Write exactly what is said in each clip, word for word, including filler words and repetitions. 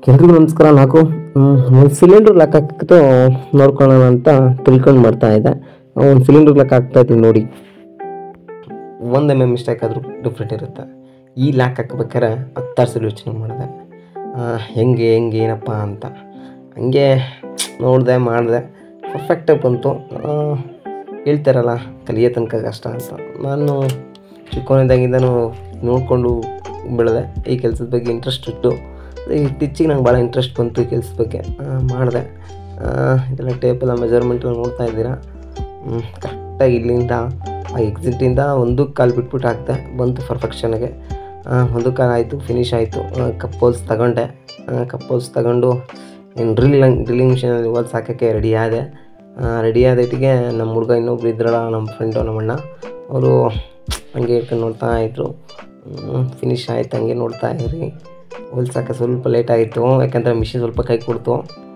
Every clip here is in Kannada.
ಎಲ್ರಿಗೂ ನಮಸ್ಕಾರ. ನಾಲ್ಕು ಒಂದು ಸಿಲಿಂಡ್ರ್ ಲಾಕ್ ಹಾಕಿತ್ತು ನೋಡ್ಕೊಳ್ಳೋಣ ಅಂತ ತಿಳ್ಕೊಂಡು ಮಾಡ್ತಾ ಇದ್ದೆ. ಒಂದು ಸಿಲಿಂಡ್ರ್ ಲಾಕ್ ಹಾಕ್ತಾ ಇದ್ದೀನಿ ನೋಡಿ. ಒಂದು ಎಮ್ ಎಮ್ ಮಿಸ್ಟೇಕ್ ಆದರೂ ಡಿಫ್ರೆಂಟ್ ಇರುತ್ತೆ. ಈ ಲಾಕ್ ಹಾಕ್ಬೇಕಾರೆ ಹತ್ತಾರು ಸಲ ಯೋಚನೆ ಮಾಡಿದೆ, ಹೆಂಗೆ ಹೆಂಗೆ ಏನಪ್ಪ ಅಂತ. ಹಂಗೆ ನೋಡಿದೆ ಮಾಡಿದೆ, ಪರ್ಫೆಕ್ಟಾಗಿ ಬಂತು. ಹೇಳ್ತಾರಲ್ಲ ಕಲಿಯೋ ತನಕ ಕಷ್ಟ ಅಂತ. ನಾನು ಚಿಕ್ಕವನಿದ್ದಾಗಿಂದನೂ ನೋಡಿಕೊಂಡು ಬೆಳೆದೆ. ಈ ಕೆಲಸದ ಬಗ್ಗೆ ಇಂಟ್ರೆಸ್ಟ್ ಇಟ್ಟು ಇತ್ತೀಚಿಗೆ ನಂಗೆ ಭಾಳ ಇಂಟ್ರೆಸ್ಟ್ ಬಂತು ಈ ಕೆಲಸದ ಬಗ್ಗೆ. ಮಾಡಿದೆ. ಇದೆಲ್ಲ ಟೇಪೆಲ್ಲ ಮೆಜರ್ಮೆಂಟೆಲ್ಲ ನೋಡ್ತಾ ಇದ್ದೀರಾ. ಕರೆಕ್ಟಾಗಿ ಇಲ್ಲಿಂದ ಆ ಎಕ್ಸಿಟಿಂದ ಒಂದು ಕಾಲು ಬಿಟ್ಬಿಟ್ಟು ಹಾಕ್ದೆ, ಬಂತು ಪರ್ಫೆಕ್ಷನ್ಗೆ. ಒಂದು ಕಾಲು ಆಯಿತು, ಫಿನಿಷ್ ಆಯಿತು. ಕಪ್ ಹೋಲ್ಸ್ ತಗೊಂಡೆ. ಕಪ್ ಹೋಲ್ಸ್ ತಗೊಂಡು ಇನ್ನು ಡ್ರಿಲ್ಲಿಂಗ್ ಡ್ರಿಲ್ಲಿಂಗ್ ಮಿಷಿನಲ್ಲಿ ಹೋಲ್ಸ್ ಹಾಕೋಕ್ಕೆ ರೆಡಿ ಆದೆ. ರೆಡಿ ಆದಟ್ಟಿಗೆ ನಮ್ಮ ಹುಡುಗ ಇನ್ನೊಬ್ರು ಇದ್ರಲ್ಲ, ನಮ್ಮ ಫ್ರೆಂಡು ನಮ್ಮಣ್ಣ, ಅವರು ಹಂಗೆ ಇಟ್ಕೊಂಡು ನೋಡ್ತಾ ಇದ್ರು. ಫಿನಿಷ್ ಆಯ್ತು. ಹಂಗೆ ನೋಡ್ತಾ ಇರಿ. ಹೊಲ್ಸಕ್ಕೆ ಸ್ವಲ್ಪ ಲೇಟ್ ಆಯಿತು, ಯಾಕಂದರೆ ಮಿಷಿನ್ ಸ್ವಲ್ಪ ಕೈ ಕೊಡ್ತು.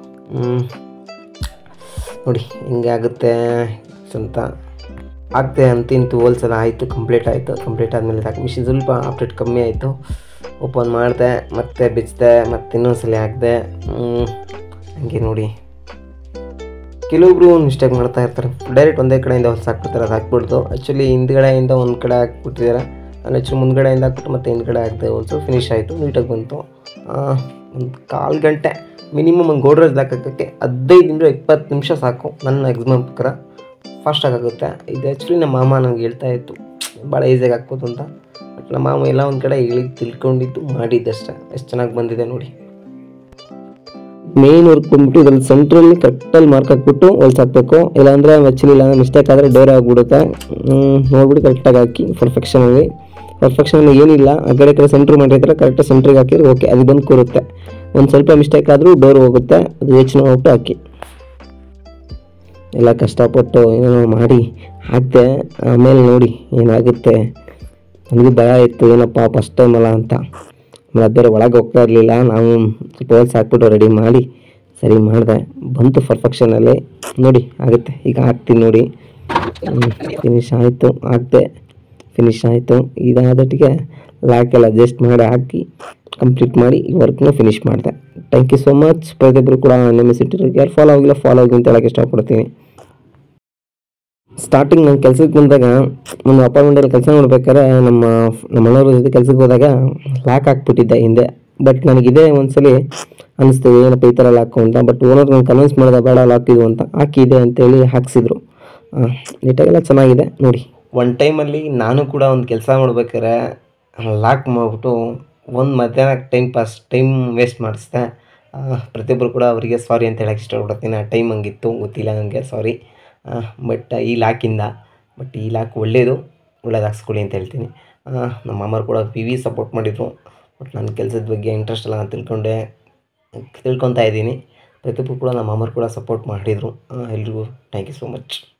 ನೋಡಿ ಹಿಂಗೆ ಆಗುತ್ತೆ ಅಂತ ಆಗ್ತೆ ಅಂತಿಂತು. ಹೋಲ್ಸೆಲ್ಲ ಆಯಿತು, ಕಂಪ್ಲೀಟ್ ಆಯಿತು. ಕಂಪ್ಲೀಟ್ ಆದಮೇಲೆ ಸಾಕು. ಮಿಷಿನ್ ಸ್ವಲ್ಪ ಅಪ್ಡೇಟ್ ಕಮ್ಮಿ ಆಯಿತು. ಓಪನ್ ಮಾಡಿದೆ, ಮತ್ತೆ ಬಿಚ್ಚಿದೆ, ಮತ್ತೆ ಇನ್ನೊಂದ್ಸಲ ಹಾಕಿದೆ. ಹಂಗೆ ನೋಡಿ, ಕೆಲವೊಬ್ರು ಒಂದು ಮಿಸ್ಟೇಕ್ ಮಾಡ್ತಾ ಇರ್ತಾರೆ. ಡೈರೆಕ್ಟ್ ಒಂದೇ ಕಡೆಯಿಂದ ಹೊಲ್ಸು ಹಾಕ್ಬಿಡ್ತಾರೆ. ಅದು ಹಾಕ್ಬಿಡ್ತು. ಆ್ಯಕ್ಚುಲಿ ಹಿಂದ್ಗಡೆಯಿಂದ ಒಂದು ಕಡೆ ಹಾಕ್ಬಿಟ್ಟಿದ್ದಾರೆ. ನಾನು ಆ್ಯಕ್ಚುಲಿ ಮುಂದ್ಗಡೆಯಿಂದ ಹಾಕ್ಬಿಟ್ಟು ಮತ್ತೆ ಹಿಂದ್ಗಡೆ ಹಾಕಿದೆ. ಹೊಲ್ಸು ಫಿನಿಶ್ ಆಯಿತು, ನೀಟಾಗಿ ಬಂತು. ಒಂದು ಕಾಲು ಗಂಟೆ ಮಿನಿಮಮ್ ಒಂದು ಗೋಡ್ರೇಜ್ ಹಾಕೋಕ್ಕೆ ಹದಿನೈದರಿಂದ ಇಪ್ಪತ್ತು ನಿಮಿಷ ಸಾಕು ನನ್ನ ಎಕ್ಸಾಮ್ ಪ್ರಕಾರ. ಫಾಸ್ಟಾಗಿ ಆಗುತ್ತೆ. ಇದು ಆ್ಯಕ್ಚುಲಿ ನಮ್ಮ ಮಾಮ ನನಗೆ ಹೇಳ್ತಾ ಇತ್ತು ಭಾಳ ಈಸಿಯಾಗಿ ಹಾಕ್ಬೋದು ಅಂತ. ಬಟ್ ನಮ್ಮ ಮಾಮ ಎಲ್ಲ ಒಂದು ಕಡೆ ಹೇಳಿ ತಿಳ್ಕೊಂಡಿದ್ದು ಮಾಡಿದ್ದಷ್ಟೇ. ಎಷ್ಟು ಚೆನ್ನಾಗಿ ಬಂದಿದೆ ನೋಡಿ. ಮೇನ್ ವರ್ಕ್ ಬಂದ್ಬಿಟ್ಟು ಇದರಲ್ಲಿ ಸೆಂಟ್ರಲ್ಲಿ ಕರೆಕ್ಟಲ್ಲಿ ಮಾರ್ಕ್ ಹಾಕ್ಬಿಟ್ಟು ಹೊಲ್ಸು ಹಾಕಬೇಕು. ಇಲ್ಲಾಂದರೆ ಆ್ಯಕ್ಚುಲಿ ಇಲ್ಲ ಮಿಸ್ಟೇಕ್ ಆದರೆ ಡೋರ್ ಆಗಿಬಿಡುತ್ತೆ. ನೋಡ್ಬಿಟ್ಟು ಕರೆಕ್ಟಾಗಿ ಹಾಕಿ ಪರ್ಫೆಕ್ಷನಲ್ಲಿ. ಪರ್ಫೆಕ್ಷನಲ್ಲಿ ಏನಿಲ್ಲ, ಆ ಕಡೆ ಕಡೆ ಸೆಂಟ್ರ್ ಮಾಡಿರ್ತಾರೆ, ಕರೆಕ್ಟಾಗಿ ಸೆಂಟ್ರಿಗೆ ಹಾಕಿದ್ರೆ ಓಕೆ, ಅದು ಬಂದು ಕೂರುತ್ತೆ. ಒಂದು ಸ್ವಲ್ಪ ಮಿಸ್ಟೇಕ್ ಆದರೂ ಡೋರ್ ಹೋಗುತ್ತೆ. ಅದು ಯೋಚನೆ ಮಾಡ್ಬಿಟ್ಟು ಹಾಕಿ. ಎಲ್ಲ ಕಷ್ಟಪಟ್ಟು ಏನೋ ಮಾಡಿ ಹಾಕಿದೆ. ಆಮೇಲೆ ನೋಡಿ ಏನಾಗುತ್ತೆ. ನನಗೆ ಭಯ ಇತ್ತು, ಏನಪ್ಪ ಫಸ್ಟ್ ಟೈಮ್ ಅಲ್ಲ ಅಂತ. ಆಮೇಲೆ ಬೇರೆ ಒಳಗೆ ಹೋಗ್ತಾ ಇರಲಿಲ್ಲ. ನಾವು ಸ್ವಲ್ಪ ಹೊಲ್ಸು ಹಾಕ್ಬಿಟ್ಟು ರೆಡಿ ಮಾಡಿ ಸರಿ ಮಾಡಿದೆ. ಬಂತು ಪರ್ಫೆಕ್ಷನಲ್ಲಿ. ನೋಡಿ ಆಗುತ್ತೆ. ಈಗ ಹಾಕ್ತೀನಿ ನೋಡಿ. ಫಿನಿಶ್ ಆಯಿತು. ಹಾಕಿದೆ, ಫಿನಿಶ್ ಆಯಿತು. ಇದಾದಟ್ಟಿಗೆ ಲಾಕೆಲ್ಲ ಅಡ್ಜಸ್ಟ್ ಮಾಡಿ ಹಾಕಿ ಕಂಪ್ಲೀಟ್ ಮಾಡಿ ಈ ವರ್ಕ್ನ ಫಿನಿಶ್ ಮಾಡಿದೆ. Thank you so much. ಪ್ರತಿಯೊಬ್ಬರು ಕೂಡ ನಿಮ್ಮ ಸಿಟ್ಟಿರಿಗೆ ಯಾರು ಫಾಲೋ ಆಗಿಲ್ಲ ಫಾಲೋ ಆಗಿ ಅಂತ ಹೇಳೋಕ್ಕೆ ಇಷ್ಟಪಡ್ತೀನಿ. ಸ್ಟಾರ್ಟಿಂಗ್ ನಾನು ಕೆಲ್ಸಕ್ಕೆ ಬಂದಾಗ, ನಮ್ಮ ಅಪಾರ್ಟ್ಮೆಂಟಲ್ಲಿ ಕೆಲಸ ಮಾಡ್ಬೇಕಾದ್ರೆ ನಮ್ಮ ನಮ್ಮ ಮನೆಯವ್ರ ಜೊತೆ ಕೆಲ್ಸಕ್ಕೆ ಹೋದಾಗ ಲಾಕ್ ಹಾಕ್ಬಿಟ್ಟಿದ್ದೆ ಹಿಂದೆ. ಬಟ್ ನನಗಿದೆ ಒಂದ್ಸಲಿ ಅನಿಸ್ತು, ಏನಪ್ಪ ಈ ಥರ ಲಾಕು ಅಂತ. ಬಟ್ ಓನರ್ ನಾನು ಕನ್ವಿನ್ಸ್ ಮಾಡಿದೆ, ಬೇಡ ಲಾಕ್ ಇದು ಅಂತ. ಹಾಕಿದೆ ಅಂತೇಳಿ ಹಾಕ್ಸಿದ್ರು. ನೀಟಾಗೆಲ್ಲ ಚೆನ್ನಾಗಿದೆ ನೋಡಿ. ಒನ್ ಟೈಮಲ್ಲಿ ನಾನು ಕೂಡ ಒಂದು ಕೆಲಸ ಮಾಡ್ಬೇಕಾದ್ರೆ ಲಾಕ್ ಮಾಡಿಬಿಟ್ಟು ಒಂದು ಮಧ್ಯಾಹ್ನ ಟೈಮ್ ಪಾಸ್ ಟೈಮ್ ವೇಸ್ಟ್ ಮಾಡಿಸ್ದೆ. ಪ್ರತಿಯೊಬ್ಬರು ಕೂಡ ಅವರಿಗೆ ಸಾರಿ ಅಂತ ಹೇಳೋಕ್ಕೆ ಇಷ್ಟಪಡ್ತೀನಿ. ಆ ಟೈಮ್ ಹಂಗಿತ್ತು, ಗೊತ್ತಿಲ್ಲ ನನಗೆ, ಸಾರಿ. ಬಟ್ ಈ ಲಾಕಿಂದ ಬಟ್ ಈ ಲಾಕ್ ಒಳ್ಳೆಯದು, ಒಳ್ಳೇದು ಹಾಕ್ಸ್ಕೊಳ್ಳಿ ಅಂತ ಹೇಳ್ತೀನಿ. ನಮ್ಮ ಮಾಮರು ಕೂಡ ವಿ ವಿ ಸಪೋರ್ಟ್ ಮಾಡಿದರು. ಬಟ್ ನನ್ನ ಕೆಲಸದ ಬಗ್ಗೆ ಇಂಟ್ರೆಸ್ಟ್ ಎಲ್ಲ ನಾನು ತಿಳ್ಕೊಂಡೆ ತಿಳ್ಕೊತಾ ಇದ್ದೀನಿ. ಪ್ರತಿಯೊಬ್ಬರು ಕೂಡ ನಮ್ಮ ಮಾಮರು ಕೂಡ ಸಪೋರ್ಟ್ ಮಾಡಿದರು. ಎಲ್ರಿಗೂ ಥ್ಯಾಂಕ್ ಯು ಸೋ ಮಚ್.